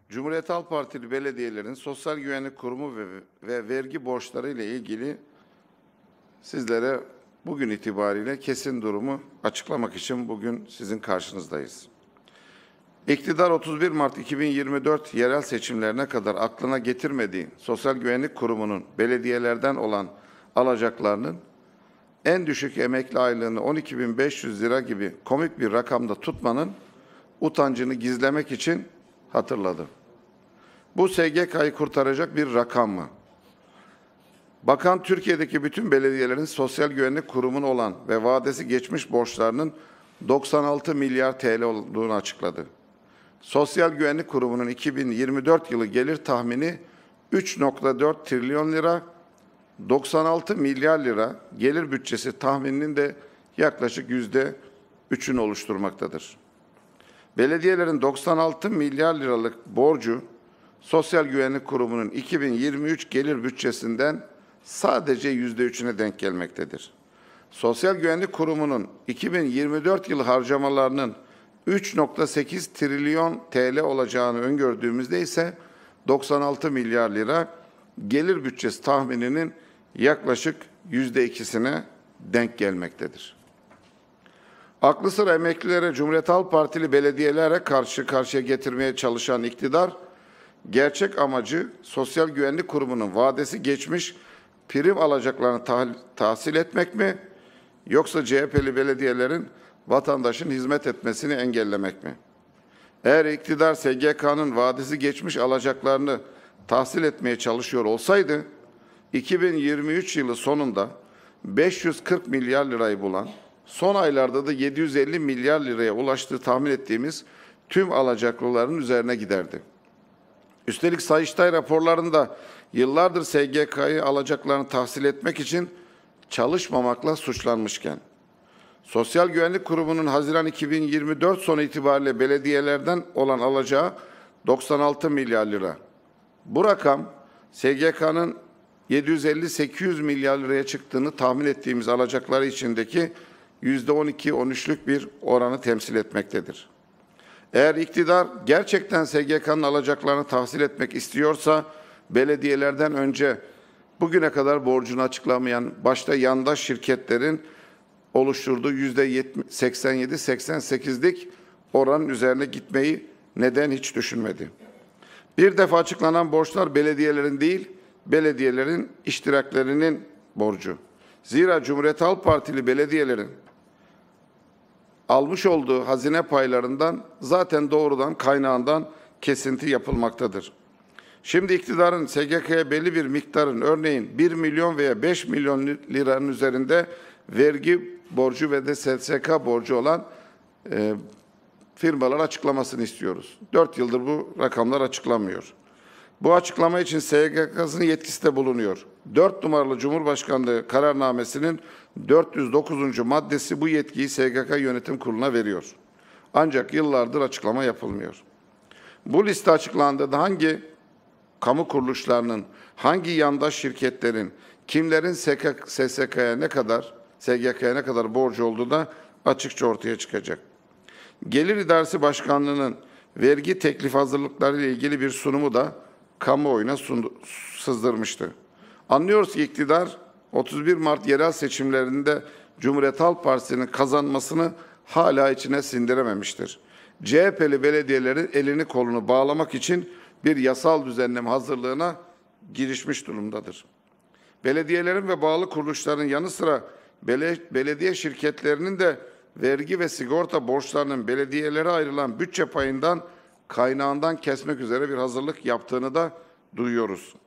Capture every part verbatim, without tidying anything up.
Cumhuriyet Halk Partili belediyelerin Sosyal Güvenlik Kurumu ve, ve vergi borçları ile ilgili sizlere bugün itibariyle kesin durumu açıklamak için bugün sizin karşınızdayız. İktidar otuz bir Mart iki bin yirmi dört yerel seçimlerine kadar aklına getirmediği Sosyal Güvenlik Kurumu'nun belediyelerden olan alacaklarının en düşük emekli aylığını on iki bin beş yüz lira gibi komik bir rakamda tutmanın utancını gizlemek için hatırladı. Bu S G K'yı kurtaracak bir rakam mı? Bakan Türkiye'deki bütün belediyelerin Sosyal Güvenlik Kurumu'na olan ve vadesi geçmiş borçlarının doksan altı milyar T L olduğunu açıkladı. Sosyal Güvenlik Kurumu'nun iki bin yirmi dört yılı gelir tahmini üç nokta dört trilyon lira, doksan altı milyar lira gelir bütçesi tahmininin de yaklaşık yüzde üçünü oluşturmaktadır. Belediyelerin doksan altı milyar liralık borcu Sosyal Güvenlik Kurumu'nun iki bin yirmi üç gelir bütçesinden sadece yüzde üçüne denk gelmektedir. Sosyal Güvenlik Kurumu'nun iki bin yirmi dört yılı harcamalarının üç nokta sekiz trilyon T L olacağını öngördüğümüzde ise doksan altı milyar lira gelir bütçesi tahmininin yaklaşık yüzde ikisine denk gelmektedir. Aklı sıra emeklilere, Cumhuriyet Halk Partili belediyelere karşı karşıya getirmeye çalışan iktidar, gerçek amacı Sosyal Güvenlik Kurumu'nun vadesi geçmiş prim alacaklarını tah tahsil etmek mi, yoksa C H P'li belediyelerin vatandaşın hizmet etmesini engellemek mi? Eğer iktidar S G K'nın vadesi geçmiş alacaklarını tahsil etmeye çalışıyor olsaydı, iki bin yirmi üç yılı sonunda beş yüz kırk milyar lirayı bulan, son aylarda da yedi yüz elli milyar liraya ulaştığı tahmin ettiğimiz tüm alacaklıların üzerine giderdi. Üstelik Sayıştay raporlarında yıllardır S G K'yı alacaklarını tahsil etmek için çalışmamakla suçlanmışken, Sosyal Güvenlik Kurumu'nun Haziran iki bin yirmi dört sonu itibariyle belediyelerden olan alacağı doksan altı milyar lira. Bu rakam S G K'nın yedi yüz elli sekiz yüz milyar liraya çıktığını tahmin ettiğimiz alacakları içindeki yüzde on iki on üçlük bir oranı temsil etmektedir. Eğer iktidar gerçekten S G K'nın alacaklarını tahsil etmek istiyorsa, belediyelerden önce bugüne kadar borcunu açıklamayan başta yandaş şirketlerin oluşturduğu yüzde seksen yedi seksen sekizlik oranın üzerine gitmeyi neden hiç düşünmedi? Bir defa açıklanan borçlar belediyelerin değil, belediyelerin iştiraklerinin borcu. Zira Cumhuriyet Halk Partili belediyelerin almış olduğu hazine paylarından zaten doğrudan kaynağından kesinti yapılmaktadır. Şimdi iktidarın S G K'ya belli bir miktarın, örneğin bir milyon veya beş milyon liranın üzerinde vergi borcu ve de S S K borcu olan e, firmalar açıklamasını istiyoruz. Dört yıldır bu rakamlar açıklanmıyor. Bu açıklama için S G K'sının yetkisi de bulunuyor. Dört numaralı Cumhurbaşkanlığı kararnamesinin dört yüz dokuzuncu maddesi bu yetkiyi S G K Yönetim Kurulu'na veriyor. Ancak yıllardır açıklama yapılmıyor. Bu liste açıklandığında hangi kamu kuruluşlarının, hangi yandaş şirketlerin, kimlerin S S K'ya ne kadar, S G K'ya ne kadar borcu olduğu da açıkça ortaya çıkacak. Gelir İdaresi Başkanlığı'nın vergi teklif hazırlıkları ile ilgili bir sunumu da kamuoyuna sundu, sızdırmıştı. Anlıyoruz ki iktidar otuz bir Mart yerel seçimlerinde Cumhuriyet Halk Partisi'nin kazanmasını hala içine sindirememiştir. C H P'li belediyelerin elini kolunu bağlamak için bir yasal düzenleme hazırlığına girişmiş durumdadır. Belediyelerin ve bağlı kuruluşların yanı sıra belediye şirketlerinin de vergi ve sigorta borçlarının belediyelere ayrılan bütçe payından kaynağından kesmek üzere bir hazırlık yaptığını da duyuyoruz.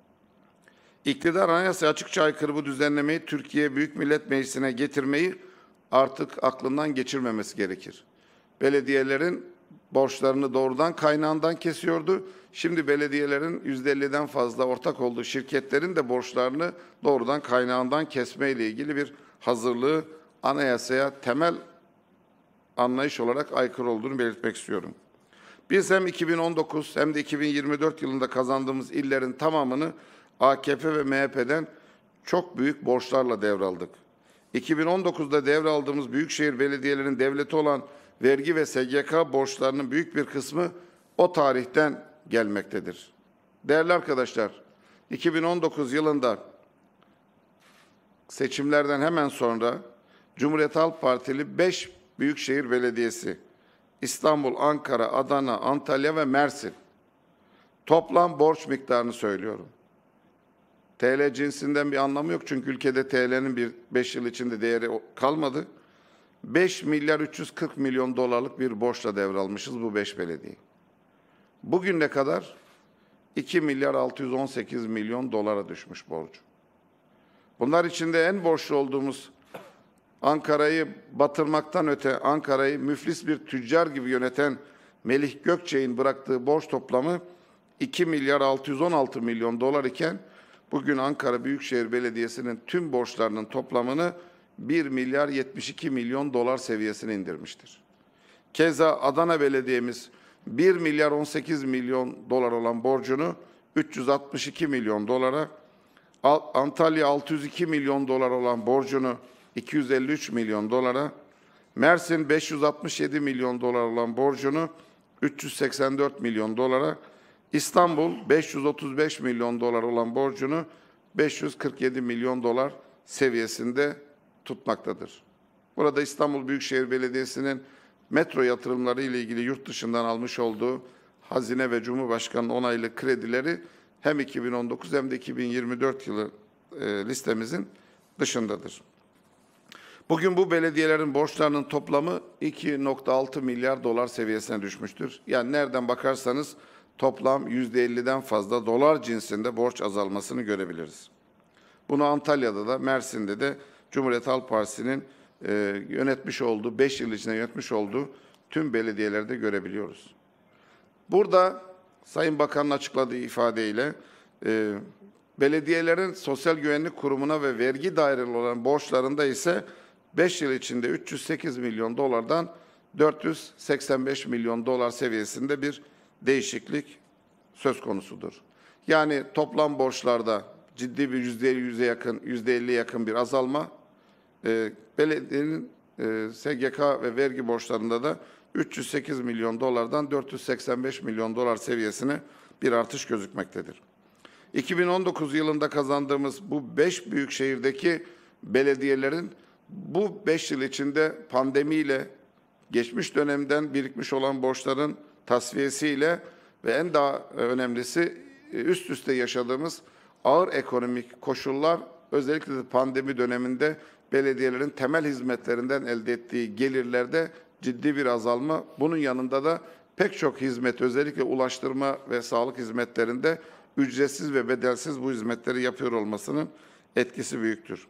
İktidar anayasaya açıkça aykırı bu düzenlemeyi Türkiye Büyük Millet Meclisi'ne getirmeyi artık aklından geçirmemesi gerekir. Belediyelerin borçlarını doğrudan kaynağından kesiyordu. Şimdi belediyelerin yüzde elliden fazla ortak olduğu şirketlerin de borçlarını doğrudan kaynağından kesmeyle ilgili bir hazırlığı anayasaya temel anlayış olarak aykırı olduğunu belirtmek istiyorum. Biz hem iki bin on dokuz hem de iki bin yirmi dört yılında kazandığımız illerin tamamını A K P ve M H P'den çok büyük borçlarla devraldık. iki bin on dokuzda devraldığımız büyükşehir belediyelerinin devleti olan vergi ve S G K borçlarının büyük bir kısmı o tarihten gelmektedir. Değerli arkadaşlar, iki bin on dokuz yılında seçimlerden hemen sonra Cumhuriyet Halk Partili beş büyükşehir belediyesi İstanbul, Ankara, Adana, Antalya ve Mersin toplam borç miktarını söylüyorum. T L cinsinden bir anlamı yok çünkü ülkede T L'nin bir beş yıl içinde değeri kalmadı. beş milyar üç yüz kırk milyon dolarlık bir borçla devralmışız bu beş belediye. Bugün ne kadar? iki milyar altı yüz on sekiz milyon dolara düşmüş borcu. Bunlar içinde en borçlu olduğumuz Ankara'yı batırmaktan öte Ankara'yı müflis bir tüccar gibi yöneten Melih Gökçek'in bıraktığı borç toplamı iki milyar altı yüz on altı milyon dolar iken bugün Ankara Büyükşehir Belediyesi'nin tüm borçlarının toplamını bir milyar yetmiş iki milyon dolar seviyesine indirmiştir. Keza Adana Belediye'miz bir milyar on sekiz milyon dolar olan borcunu üç yüz altmış iki milyon dolara, Antalya altı yüz iki milyon dolar olan borcunu iki yüz elli üç milyon dolara, Mersin beş yüz altmış yedi milyon dolar olan borcunu üç yüz seksen dört milyon dolara, İstanbul beş yüz otuz beş milyon dolar olan borcunu beş yüz kırk yedi milyon dolar seviyesinde tutmaktadır. Burada İstanbul Büyükşehir Belediyesi'nin metro yatırımları ile ilgili yurt dışından almış olduğu Hazine ve Cumhurbaşkanı'nın onaylı kredileri hem iki bin on dokuz hem de iki bin yirmi dört yılı e, listemizin dışındadır. Bugün bu belediyelerin borçlarının toplamı iki virgül altı milyar dolar seviyesine düşmüştür. Yani nereden bakarsanız toplam yüzde elliden fazla dolar cinsinde borç azalmasını görebiliriz. Bunu Antalya'da da Mersin'de de Cumhuriyet Halk Partisi'nin e, yönetmiş olduğu, beş yıl içinde yönetmiş olduğu tüm belediyelerde görebiliyoruz. Burada Sayın Bakan'ın açıkladığı ifadeyle e, belediyelerin Sosyal Güvenlik Kurumu'na ve vergi daireli olan borçlarında ise beş yıl içinde üç yüz sekiz milyon dolardan dört yüz seksen beş milyon dolar seviyesinde bir değişiklik söz konusudur. Yani toplam borçlarda ciddi bir yüzde yüze yakın, yüzde elliye yakın bir azalma, e, belediyenin e, S G K ve vergi borçlarında da üç yüz sekiz milyon dolardan dört yüz seksen beş milyon dolar seviyesine bir artış gözükmektedir. iki bin on dokuz yılında kazandığımız bu beş büyük şehirdeki belediyelerin bu beş yıl içinde pandemiyle, geçmiş dönemden birikmiş olan borçların tasfiyesiyle ve en daha önemlisi üst üste yaşadığımız ağır ekonomik koşullar, özellikle de pandemi döneminde belediyelerin temel hizmetlerinden elde ettiği gelirlerde ciddi bir azalma. Bunun yanında da pek çok hizmet, özellikle ulaştırma ve sağlık hizmetlerinde ücretsiz ve bedelsiz bu hizmetleri yapıyor olmasının etkisi büyüktür.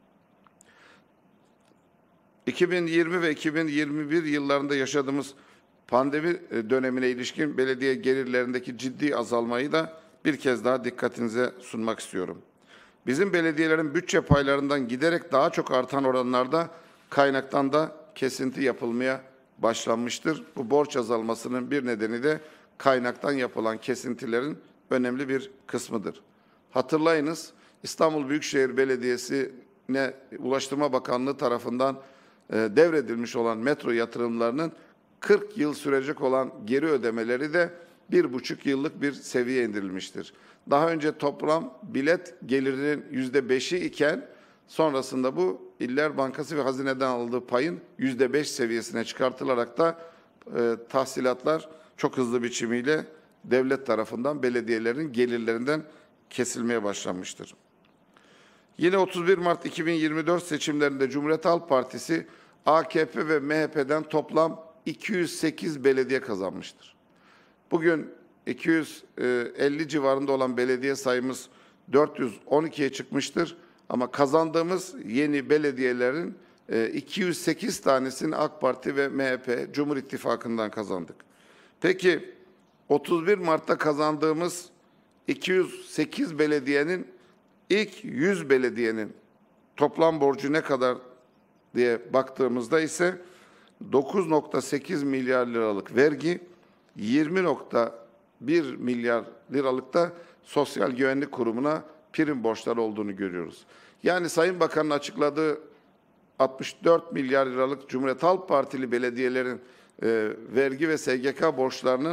iki bin yirmi ve iki bin yirmi bir yıllarında yaşadığımız pandemi dönemine ilişkin belediye gelirlerindeki ciddi azalmayı da bir kez daha dikkatinize sunmak istiyorum. Bizim belediyelerin bütçe paylarından giderek daha çok artan oranlarda kaynaktan da kesinti yapılmaya başlanmıştır. Bu borç azalmasının bir nedeni de kaynaktan yapılan kesintilerin önemli bir kısmıdır. Hatırlayınız, İstanbul Büyükşehir Belediyesi'ne Ulaştırma Bakanlığı tarafından e, devredilmiş olan metro yatırımlarının kırk yıl sürecek olan geri ödemeleri de bir buçuk yıllık bir seviye indirilmiştir. Daha önce toplam bilet gelirinin yüzde beşi iken sonrasında bu İller Bankası ve Hazine'den aldığı payın yüzde beş seviyesine çıkartılarak da e, tahsilatlar çok hızlı biçimiyle devlet tarafından belediyelerin gelirlerinden kesilmeye başlanmıştır. Yine otuz bir Mart iki bin yirmi dört seçimlerinde Cumhuriyet Halk Partisi A K P ve M H P'den toplam iki yüz sekiz belediye kazanmıştır. Bugün iki yüz elli civarında olan belediye sayımız dört yüz on ikiye çıkmıştır. Ama kazandığımız yeni belediyelerin iki yüz sekiz tanesini AK Parti ve M H P, Cumhur İttifakı'ndan kazandık. Peki otuz bir Mart'ta kazandığımız iki yüz sekiz belediyenin ilk yüz belediyenin toplam borcu ne kadar diye baktığımızda ise dokuz virgül sekiz milyar liralık vergi, yirmi virgül bir milyar liralık da Sosyal Güvenlik Kurumu'na prim borçları olduğunu görüyoruz. Yani Sayın Bakan'ın açıkladığı altmış dört milyar liralık Cumhuriyet Halk Partili belediyelerin e, vergi ve S G K borçlarının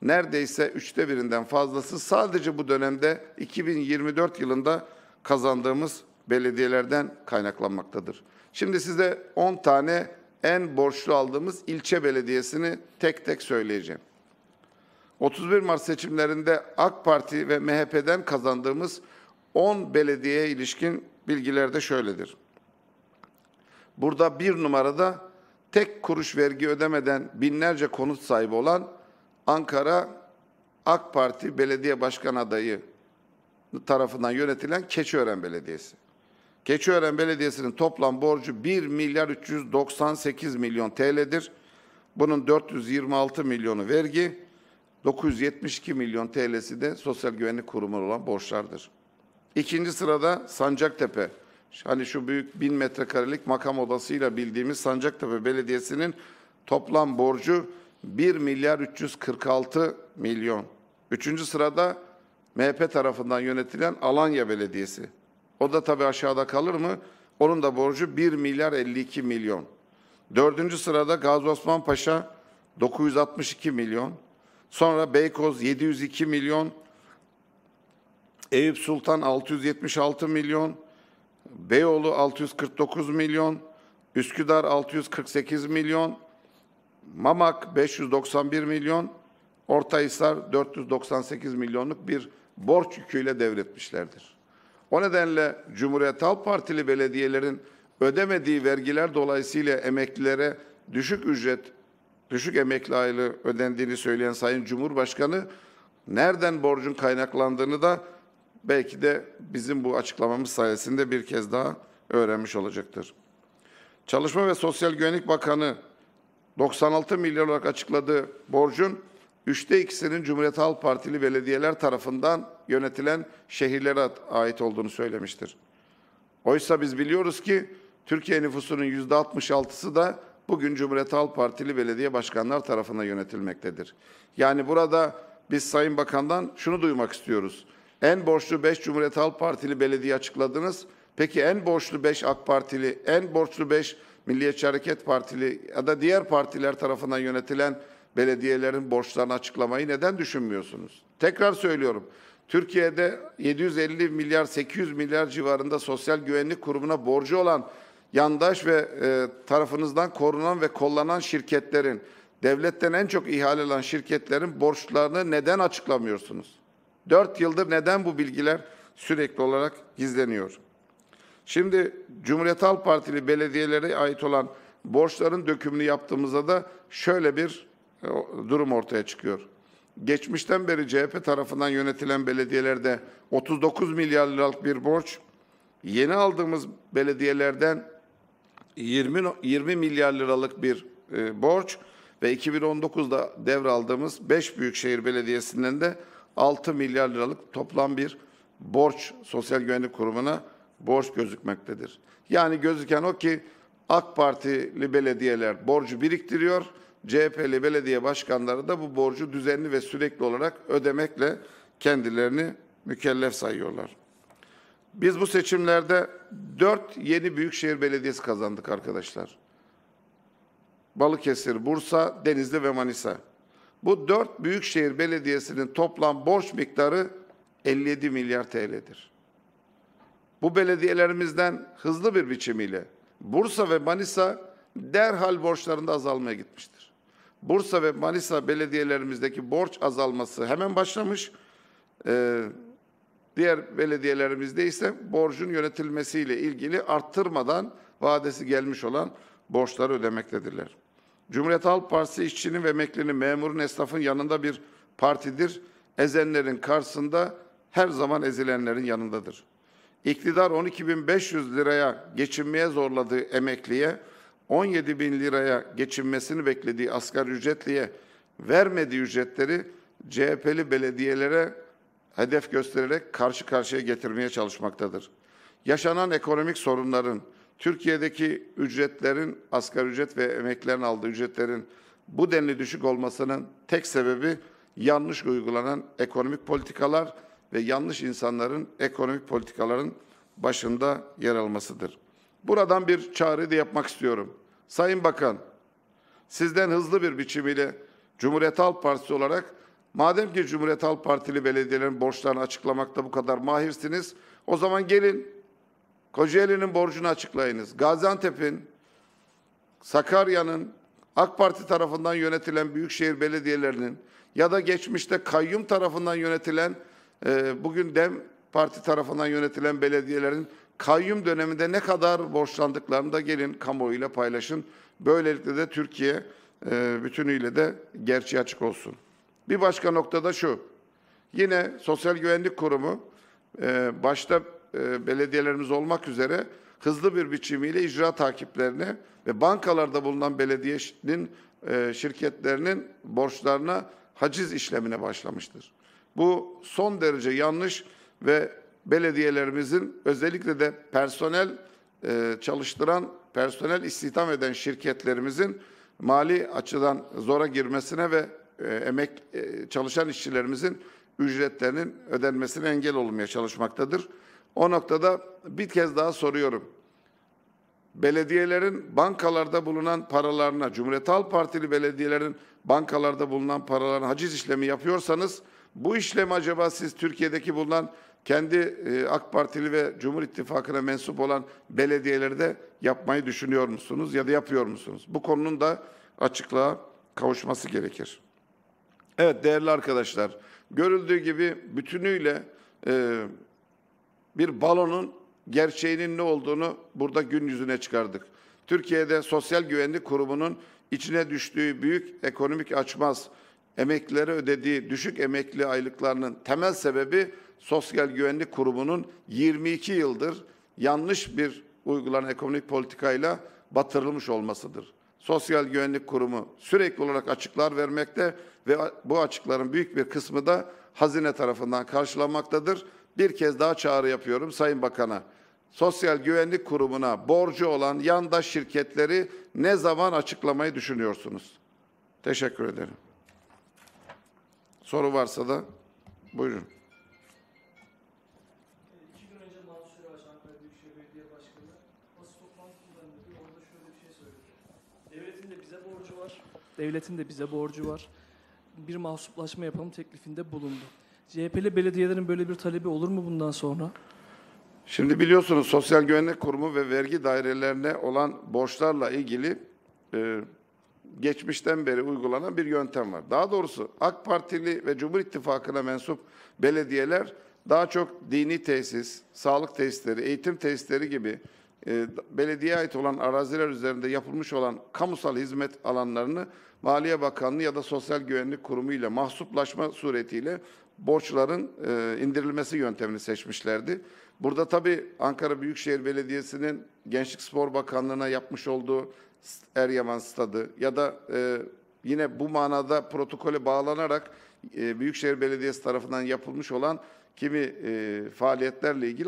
neredeyse üçte birinden fazlası sadece bu dönemde iki bin yirmi dört yılında kazandığımız belediyelerden kaynaklanmaktadır. Şimdi size on tane en borçlu aldığımız ilçe belediyesini tek tek söyleyeceğim. otuz bir Mart seçimlerinde AK Parti ve M H P'den kazandığımız on belediyeye ilişkin bilgiler de şöyledir. Burada bir numarada tek kuruş vergi ödemeden binlerce konut sahibi olan Ankara AK Parti Belediye Başkan adayı tarafından yönetilen Keçiören Belediyesi. Keçiören Belediyesi'nin toplam borcu bir milyar üç yüz doksan sekiz milyon T L'dir. Bunun dört yüz yirmi altı milyonu vergi, dokuz yüz yetmiş iki milyon T L'si de Sosyal Güvenlik Kurumu olan borçlardır. İkinci sırada Sancaktepe. Hani şu büyük bin metrekarelik makam odasıyla bildiğimiz Sancaktepe Belediyesi'nin toplam borcu bir milyar üç yüz kırk altı milyon. Üçüncü sırada M H P tarafından yönetilen Alanya Belediyesi. O da tabii aşağıda kalır mı? Onun da borcu bir milyar elli iki milyon. Dördüncü sırada Gazi Osman Paşa dokuz yüz altmış iki milyon. Sonra Beykoz yedi yüz iki milyon. Eyüp Sultan altı yüz yetmiş altı milyon. Beyoğlu altı yüz kırk dokuz milyon. Üsküdar altı yüz kırk sekiz milyon. Mamak beş yüz doksan bir milyon. Ortahisar dört yüz doksan sekiz milyonluk bir borç yüküyle devretmişlerdir. O nedenle Cumhuriyet Halk Partili belediyelerin ödemediği vergiler dolayısıyla emeklilere düşük ücret, düşük emekli aylığı ödendiğini söyleyen Sayın Cumhurbaşkanı, nereden borcun kaynaklandığını da belki de bizim bu açıklamamız sayesinde bir kez daha öğrenmiş olacaktır. Çalışma ve Sosyal Güvenlik Bakanı doksan altı milyar olarak açıkladığı borcun üçte ikisinin Cumhuriyet Halk Partili belediyeler tarafından yönetilen şehirlere ait olduğunu söylemiştir. Oysa biz biliyoruz ki Türkiye nüfusunun yüzde altmış altısı da bugün Cumhuriyet Halk Partili belediye başkanlar tarafından yönetilmektedir. Yani burada biz Sayın Bakan'dan şunu duymak istiyoruz. En borçlu beş Cumhuriyet Halk Partili belediye açıkladınız. Peki en borçlu beş AK Partili, en borçlu beş Milliyetçi Hareket Partili ya da diğer partiler tarafından yönetilen belediyelerin borçlarını açıklamayı neden düşünmüyorsunuz? Tekrar söylüyorum. Türkiye'de yedi yüz elli milyar, sekiz yüz milyar civarında Sosyal Güvenlik Kurumu'na borcu olan yandaş ve e, tarafınızdan korunan ve kollanan şirketlerin, devletten en çok ihale alan şirketlerin borçlarını neden açıklamıyorsunuz? Dört yıldır neden bu bilgiler sürekli olarak gizleniyor? Şimdi Cumhuriyet Halk Partili belediyelere ait olan borçların dökümünü yaptığımızda da şöyle bir e, durum ortaya çıkıyor. Geçmişten beri C H P tarafından yönetilen belediyelerde otuz dokuz milyar liralık bir borç, yeni aldığımız belediyelerden yirmi, yirmi milyar liralık bir e, borç ve iki bin on dokuzda devraldığımız beş büyükşehir belediyesinden de altı milyar liralık toplam bir borç Sosyal Güvenlik Kurumu'na borç gözükmektedir. Yani gözüken o ki AK Partili belediyeler borcu biriktiriyor, C H P'li belediye başkanları da bu borcu düzenli ve sürekli olarak ödemekle kendilerini mükellef sayıyorlar. Biz bu seçimlerde dört yeni büyükşehir belediyesi kazandık arkadaşlar. Balıkesir, Bursa, Denizli ve Manisa. Bu dört büyükşehir belediyesinin toplam borç miktarı elli yedi milyar T L'dir. Bu belediyelerimizden hızlı bir biçimiyle Bursa ve Manisa derhal borçlarında azalmaya gitmiştir. Bursa ve Manisa belediyelerimizdeki borç azalması hemen başlamış. Ee, diğer belediyelerimizde ise borcun yönetilmesiyle ilgili arttırmadan vadesi gelmiş olan borçları ödemektedirler. Cumhuriyet Halk Partisi işçinin ve emeklinin, memurun, esnafın yanında bir partidir. Ezenlerin karşısında her zaman ezilenlerin yanındadır. İktidar on iki bin beş yüz liraya geçinmeye zorladığı emekliye, on yedi bin liraya geçinmesini beklediği asgari ücretliye vermediği ücretleri C H P'li belediyelere hedef göstererek karşı karşıya getirmeye çalışmaktadır. Yaşanan ekonomik sorunların, Türkiye'deki ücretlerin, asgari ücret ve emeklilerin aldığı ücretlerin bu denli düşük olmasının tek sebebi yanlış uygulanan ekonomik politikalar ve yanlış insanların ekonomik politikaların başında yer almasıdır. Buradan bir çağrı da yapmak istiyorum. Sayın Bakan, sizden hızlı bir biçimiyle Cumhuriyet Halk Partisi olarak Madem ki Cumhuriyet Halk Partili belediyelerin borçlarını açıklamakta bu kadar mahirsiniz, o zaman gelin Kocaeli'nin borcunu açıklayınız. Gaziantep'in, Sakarya'nın, AK Parti tarafından yönetilen büyükşehir belediyelerinin ya da geçmişte kayyum tarafından yönetilen, e, bugün DEM Parti tarafından yönetilen belediyelerin kayyum döneminde ne kadar borçlandıklarını da gelin kamuoyuyla paylaşın. Böylelikle de Türkiye e, bütünüyle de gerçeği açık olsun. Bir başka nokta da şu. Yine Sosyal Güvenlik Kurumu e, başta e, belediyelerimiz olmak üzere hızlı bir biçimiyle icra takiplerine ve bankalarda bulunan belediyenin e, şirketlerinin borçlarına haciz işlemine başlamıştır. Bu son derece yanlış ve belediyelerimizin özellikle de personel e, çalıştıran, personel istihdam eden şirketlerimizin mali açıdan zora girmesine ve e, emek e, çalışan işçilerimizin ücretlerinin ödenmesine engel olmaya çalışmaktadır. O noktada bir kez daha soruyorum. Belediyelerin bankalarda bulunan paralarına, Cumhuriyet Halk Partili belediyelerin bankalarda bulunan paralarına haciz işlemi yapıyorsanız, bu işlemi acaba siz Türkiye'deki bulunan kendi e, AK Partili ve Cumhur İttifakı'na mensup olan belediyeleri de yapmayı düşünüyor musunuz ya da yapıyor musunuz? Bu konunun da açıklığa kavuşması gerekir. Evet değerli arkadaşlar, görüldüğü gibi bütünüyle e, bir balonun gerçeğinin ne olduğunu burada gün yüzüne çıkardık. Türkiye'de Sosyal Güvenlik Kurumu'nun içine düştüğü büyük ekonomik açmaz, emeklilere ödediği düşük emekli aylıklarının temel sebebi Sosyal Güvenlik Kurumu'nun yirmi iki yıldır yanlış bir uygulanan ekonomik politikayla batırılmış olmasıdır. Sosyal Güvenlik Kurumu sürekli olarak açıklar vermekte ve bu açıkların büyük bir kısmı da hazine tarafından karşılanmaktadır. Bir kez daha çağrı yapıyorum Sayın Bakan'a. Sosyal Güvenlik Kurumu'na borcu olan yandaş şirketleri ne zaman açıklamayı düşünüyorsunuz? Teşekkür ederim. Soru varsa da buyurun. İki gün önce Mansur Yavaş, Ankara Büyükşehir Belediye Başkanı basın toplantısında orada şöyle bir şey söyledi. Devletin de bize borcu var. Devletin de bize borcu var. Bir mahsuplaşma yapalım teklifinde bulundu. C H P'li belediyelerin böyle bir talebi olur mu bundan sonra? Şimdi biliyorsunuz Sosyal Güvenlik Kurumu ve vergi dairelerine olan borçlarla ilgili e, geçmişten beri uygulanan bir yöntem var. Daha doğrusu AK Partili ve Cumhur İttifakı'na mensup belediyeler daha çok dini tesis, sağlık tesisleri, eğitim tesisleri gibi e, belediyeye ait olan araziler üzerinde yapılmış olan kamusal hizmet alanlarını Maliye Bakanlığı ya da Sosyal Güvenlik Kurumu ile mahsuplaşma suretiyle borçların e, indirilmesi yöntemini seçmişlerdi. Burada tabii Ankara Büyükşehir Belediyesi'nin Gençlik Spor Bakanlığı'na yapmış olduğu Eryaman Stadı ya da e, yine bu manada protokole bağlanarak e, Büyükşehir Belediyesi tarafından yapılmış olan kimi e, faaliyetlerle ilgili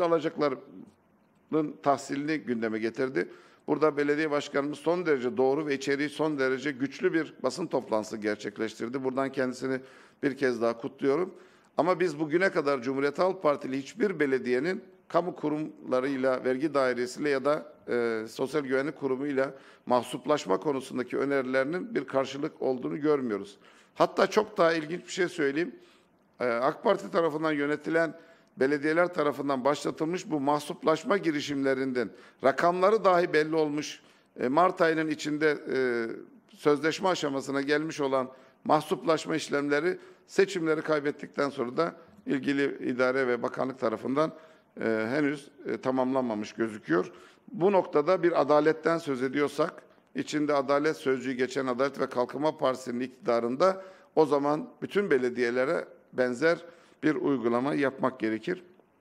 alacakların tahsilini gündeme getirdi. Burada belediye başkanımız son derece doğru ve içeriği son derece güçlü bir basın toplantısı gerçekleştirdi. Buradan kendisini bir kez daha kutluyorum. Ama biz bugüne kadar Cumhuriyet Halk Partili hiçbir belediyenin kamu kurumlarıyla, vergi dairesiyle ya da e, sosyal güvenlik kurumuyla mahsuplaşma konusundaki önerilerinin bir karşılık olduğunu görmüyoruz. Hatta çok daha ilginç bir şey söyleyeyim. E, AK Parti tarafından yönetilen belediyeler tarafından başlatılmış bu mahsuplaşma girişimlerinden rakamları dahi belli olmuş, e, Mart ayının içinde e, sözleşme aşamasına gelmiş olan mahsuplaşma işlemleri seçimleri kaybettikten sonra da ilgili idare ve bakanlık tarafından e, henüz e, tamamlanmamış gözüküyor. Bu noktada bir adaletten söz ediyorsak, içinde adalet sözcüğü geçen Adalet ve Kalkınma Partisi'nin iktidarında o zaman bütün belediyelere benzer bir uygulama yapmak gerekir.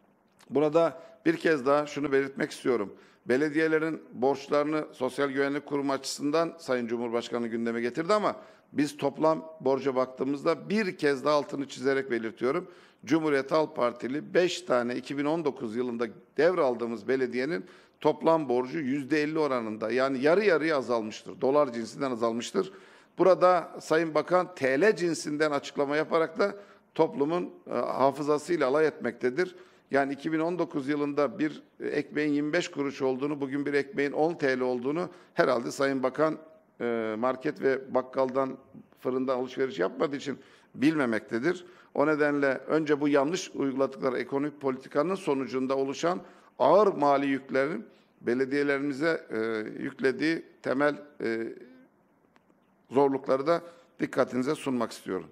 Burada bir kez daha şunu belirtmek istiyorum. Belediyelerin borçlarını Sosyal Güvenlik Kurumu açısından Sayın Cumhurbaşkanı gündeme getirdi ama biz toplam borca baktığımızda bir kez daha altını çizerek belirtiyorum. Cumhuriyet Halk Partili beş tane iki bin on dokuz yılında devraldığımız belediyenin toplam borcu yüzde elli oranında, yani yarı yarıya azalmıştır. Dolar cinsinden azalmıştır. Burada Sayın Bakan T L cinsinden açıklama yaparak da toplumun e, hafızasıyla alay etmektedir. Yani iki bin on dokuz yılında bir ekmeğin yirmi beş kuruş olduğunu, bugün bir ekmeğin on T L olduğunu herhalde Sayın Bakan e, market ve bakkaldan, fırından alışveriş yapmadığı için bilmemektedir. O nedenle önce bu yanlış uyguladıkları ekonomik politikanın sonucunda oluşan ağır mali yüklerin belediyelerimize e, yüklediği temel e, zorlukları da dikkatinize sunmak istiyorum.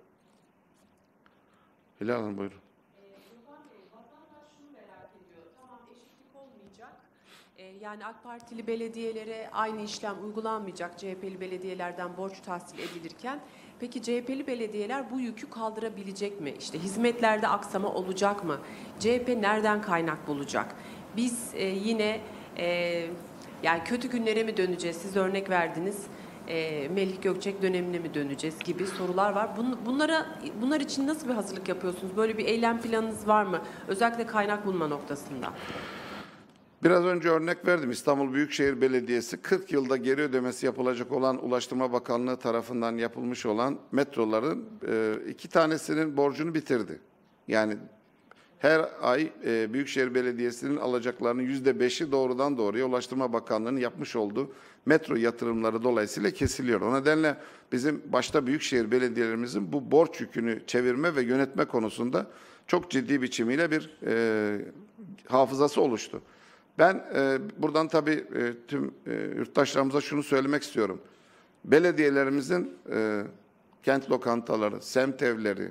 Hilal Hanım buyurun. Burhan Bey, vatandaş şunu merak ediyor. Tamam, eşitlik olmayacak. Ee, yani AK Partili belediyelere aynı işlem uygulanmayacak C H P'li belediyelerden borç tahsil edilirken. Peki C H P'li belediyeler bu yükü kaldırabilecek mi? İşte hizmetlerde aksama olacak mı? C H P nereden kaynak bulacak? Biz e, yine e, yani kötü günlere mi döneceğiz? Siz örnek verdiniz. E, Melih Gökçek dönemine mi döneceğiz gibi sorular var. Bun, bunlara bunlar için nasıl bir hazırlık yapıyorsunuz? Böyle bir eylem planınız var mı? Özellikle kaynak bulma noktasında. Biraz önce örnek verdim. İstanbul Büyükşehir Belediyesi kırk yılda geri ödemesi yapılacak olan Ulaştırma Bakanlığı tarafından yapılmış olan metroların e, iki tanesinin borcunu bitirdi. Yani her ay e, Büyükşehir Belediyesi'nin alacaklarının yüzde beşi doğrudan doğruya Ulaştırma Bakanlığı'nın yapmış olduğu metro yatırımları dolayısıyla kesiliyor. O nedenle bizim başta Büyükşehir Belediyelerimizin bu borç yükünü çevirme ve yönetme konusunda çok ciddi biçimiyle bir e, hafızası oluştu. Ben e, buradan tabii e, tüm e, yurttaşlarımıza şunu söylemek istiyorum. Belediyelerimizin e, kent lokantaları, semt evleri,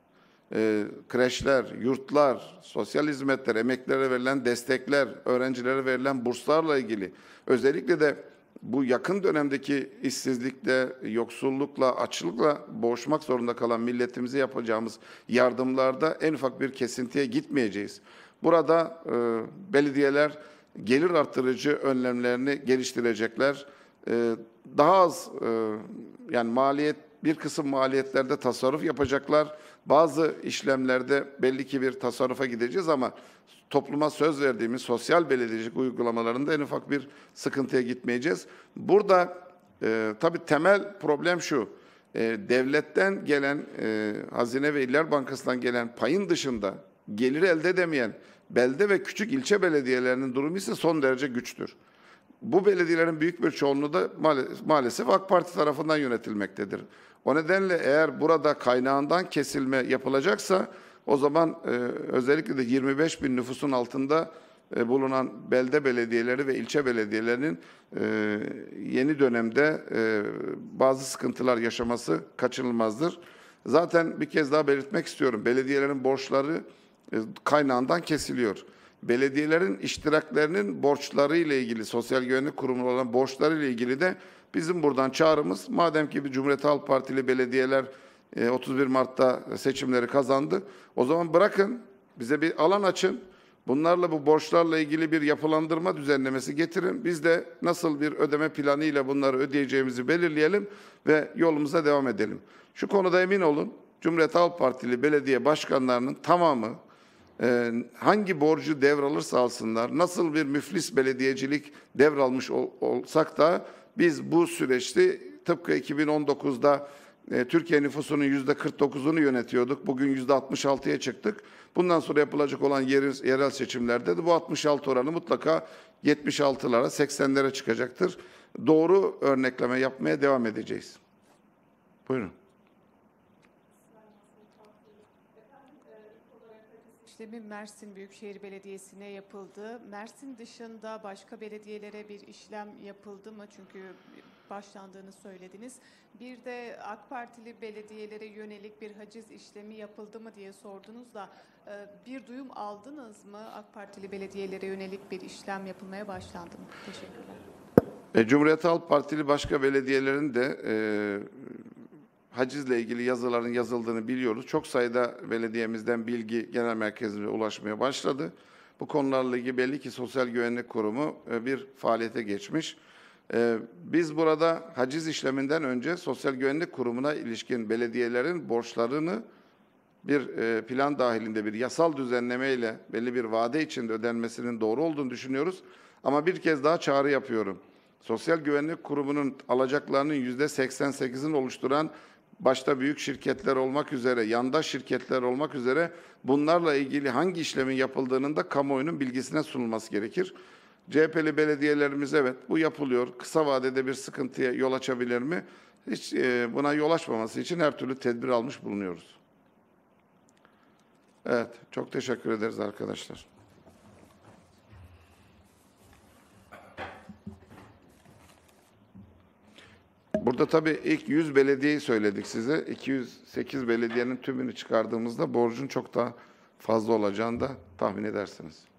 e, kreşler, yurtlar, sosyal hizmetler, emeklilere verilen destekler, öğrencilere verilen burslarla ilgili özellikle de bu yakın dönemdeki işsizlikle, yoksullukla, açlıkla boğuşmak zorunda kalan milletimize yapacağımız yardımlarda en ufak bir kesintiye gitmeyeceğiz. Burada e, belediyeler gelir arttırıcı önlemlerini geliştirecekler. E, daha az e, yani maliyet bir kısım maliyetlerde tasarruf yapacaklar. Bazı işlemlerde belli ki bir tasarrufa gideceğiz ama topluma söz verdiğimiz sosyal belediyecilik uygulamalarında en ufak bir sıkıntıya gitmeyeceğiz. Burada e, tabii temel problem şu. E, devletten gelen, e, Hazine ve İller Bankası'ndan gelen payın dışında gelir elde edemeyen belde ve küçük ilçe belediyelerinin durumu ise son derece güçtür. Bu belediyelerin büyük bir çoğunluğu da maalesef AK Parti tarafından yönetilmektedir. O nedenle eğer burada kaynağından kesilme yapılacaksa o zaman e, özellikle de yirmi beş bin nüfusun altında e, bulunan belde belediyeleri ve ilçe belediyelerinin e, yeni dönemde e, bazı sıkıntılar yaşaması kaçınılmazdır. Zaten bir kez daha belirtmek istiyorum. Belediyelerin borçları e, kaynağından kesiliyor. Belediyelerin iştiraklerinin borçları ile ilgili, Sosyal Güvenlik Kurumu olan borçları ile ilgili de bizim buradan çağrımız, madem ki bir Cumhuriyet Halk Partili belediyeler otuz bir Mart'ta seçimleri kazandı, o zaman bırakın bize bir alan açın, bunlarla bu borçlarla ilgili bir yapılandırma düzenlemesi getirin, biz de nasıl bir ödeme planı ile bunları ödeyeceğimizi belirleyelim ve yolumuza devam edelim. Şu konuda emin olun, Cumhuriyet Halk Partili belediye başkanlarının tamamı Ee, hangi borcu devralırsa alsınlar, nasıl bir müflis belediyecilik devralmış ol, olsak da biz bu süreçte tıpkı iki bin on dokuzda e, Türkiye nüfusunun yüzde kırk dokuzunu yönetiyorduk. Bugün yüzde altmış altıya çıktık. Bundan sonra yapılacak olan yer, yerel seçimlerde de bu altmış altı oranı mutlaka yetmiş altılara, seksenlere çıkacaktır. Doğru örnekleme yapmaya devam edeceğiz. Buyurun. İşlemi Mersin Büyükşehir Belediyesi'ne yapıldı. Mersin dışında başka belediyelere bir işlem yapıldı mı? Çünkü başlandığını söylediniz. Bir de AK Partili belediyelere yönelik bir haciz işlemi yapıldı mı diye sordunuz da bir duyum aldınız mı? AK Partili belediyelere yönelik bir işlem yapılmaya başlandı mı? Teşekkürler. E, Cumhuriyet Halk Partili başka belediyelerin de e, hacizle ilgili yazıların yazıldığını biliyoruz. Çok sayıda belediyemizden bilgi genel merkezine ulaşmaya başladı. Bu konularla ilgili belli ki Sosyal Güvenlik Kurumu bir faaliyete geçmiş. Biz burada haciz işleminden önce Sosyal Güvenlik Kurumu'na ilişkin belediyelerin borçlarını bir plan dahilinde bir yasal düzenlemeyle belli bir vade içinde ödenmesinin doğru olduğunu düşünüyoruz. Ama bir kez daha çağrı yapıyorum. Sosyal Güvenlik Kurumu'nun alacaklarının yüzde seksen sekizini oluşturan başta büyük şirketler olmak üzere, yandaş şirketler olmak üzere bunlarla ilgili hangi işlemin yapıldığının da kamuoyunun bilgisine sunulması gerekir. C H P'li belediyelerimiz evet bu yapılıyor. Kısa vadede bir sıkıntıya yol açabilir mi? Hiç e, buna yol açmaması için her türlü tedbir almış bulunuyoruz. Evet, çok teşekkür ederiz arkadaşlar. Burada tabii ilk yüz belediyeyi söyledik size. iki yüz sekiz belediyenin tümünü çıkardığımızda borcun çok daha fazla olacağını da tahmin edersiniz.